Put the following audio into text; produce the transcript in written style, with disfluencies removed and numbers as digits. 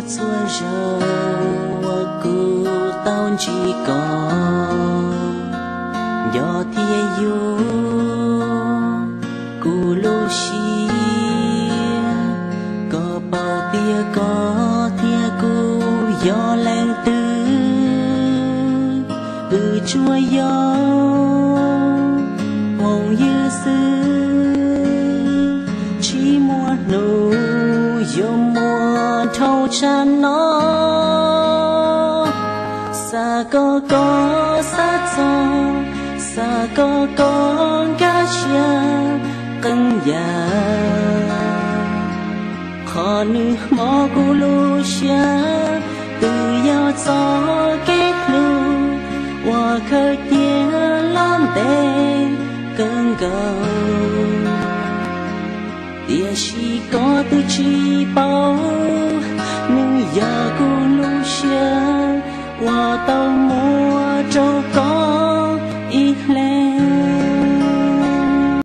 xua râu cứ tao chỉ có gió thiên yêu cù lô xia có bao tia có thiên cù gió leng tư chua gió hồng như xưa chỉ mua nụ yêu mua thâu chan nó xa có sát gió xa có cá chia cân già khó nữ mò cu lu xia từ gió gió kết lu hoa khơi tia lon tê cơn gầu tia chỉ có từ chi bao nữ già cu lu xia hoa tàu mua trâu có